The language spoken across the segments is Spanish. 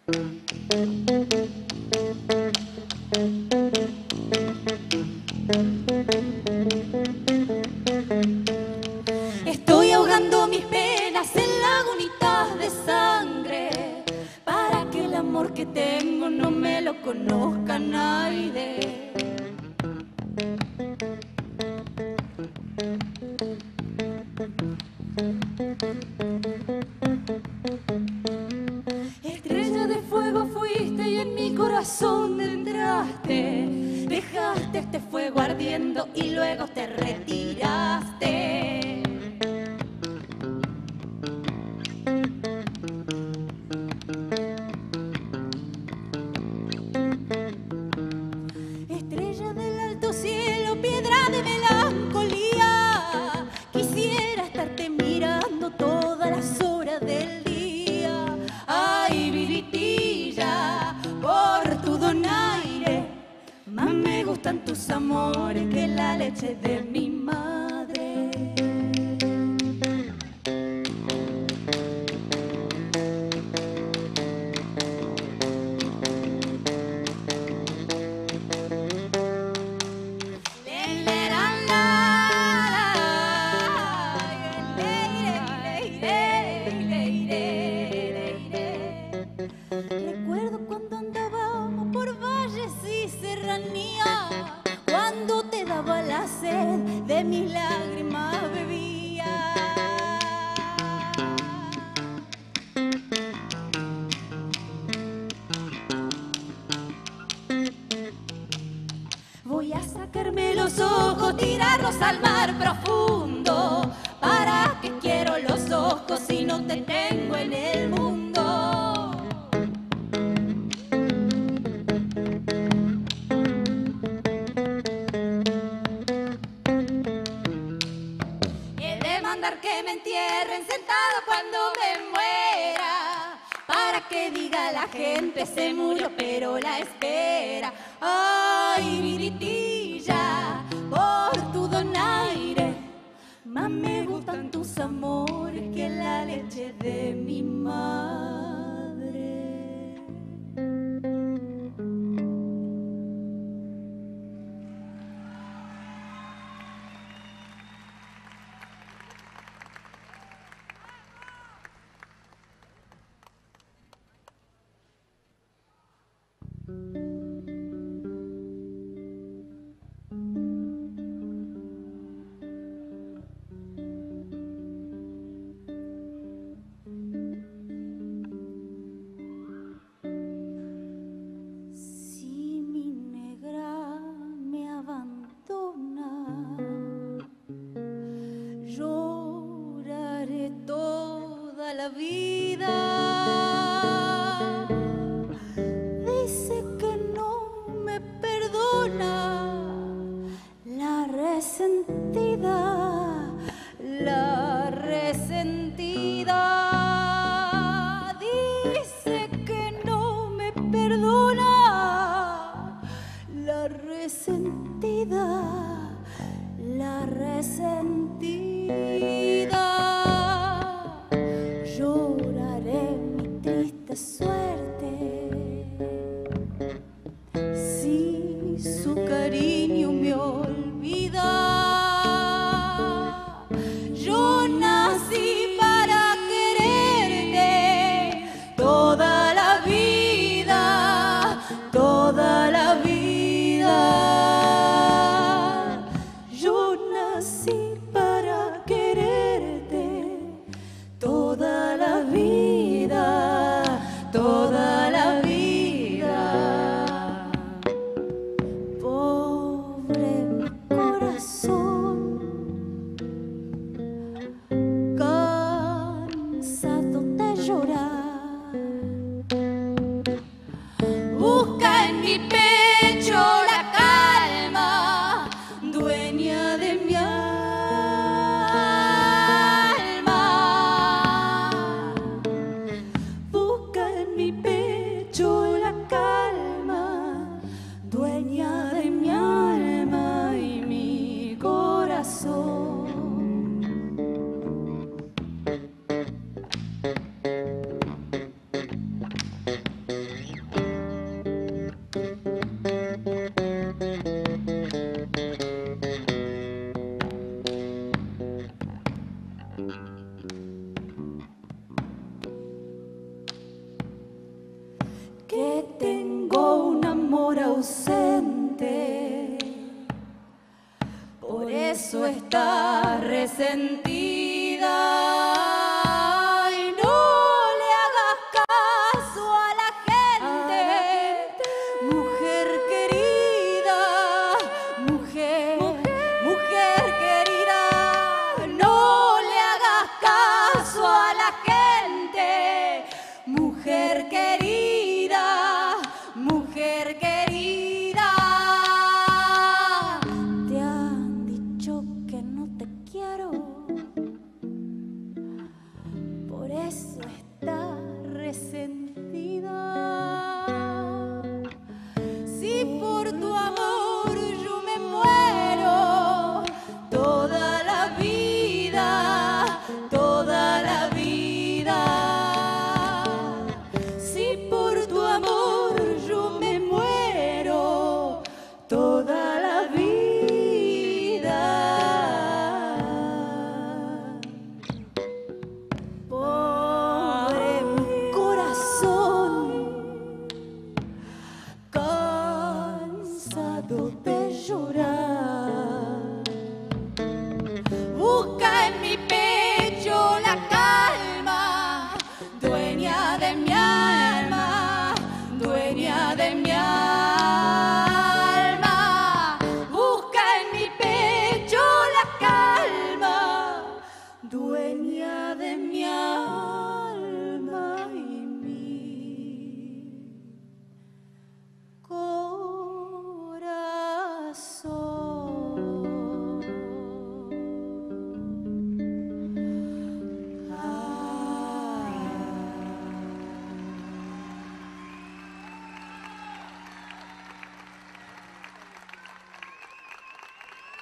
Estoy ahogando mis penas en lagunitas de sangre para que el amor que tengo no me lo conozca nadie. Estrella de fuego fuiste y en mi corazón entraste. Dejaste este fuego ardiendo y luego te retiraste. Estrella del alto cielo, piedra de melancolía, quisiera estarte mirando todas las horas del día. Ay, viritilla, por tu donaire, más me gustan tus amores que la leche de mi madre. Recuerdo cuando andábamos por valles y serranías, cuando te daba la sed de mis lágrimas bebía. Voy a sacarme los ojos, tirarlos al mar profundo. ¿Para qué quiero los ojos si no te tengo en el mundo? Que me entierren sentado cuando me muera, para que diga la gente se murió pero la espera. Ay, viritilla, por tu donaire, más me gustan tus amores que la leche de mi madre. Si mi negra me abandona, lloraré toda la vida. Dice que no me perdona, la resentida, la resentida. Dice que no me perdona, la resentida, la resentida. Lloraré mi triste suerte si su cariño me olvida. Yo nací para quererte toda la vida, toda la vida. Yo nací para por eso está resentida. Y no le hagas caso a la gente, mujer querida, mujer querida. No le hagas caso a la gente, mujer querida, mujer querida. Te han dicho que no te quiero, por eso está resentida. Si por tu amor yo me muero, toda la vida, toda la vida. Si por tu amor yo me muero, toda la vida. Pobre mi corazón, cansado de llorar, busca en mi pecho la calma, dueña de mi alma, dueña de mi alma. Busca en mi pecho la calma, dueña de mi alma y mi corazón.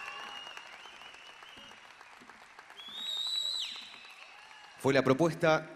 Fue la propuesta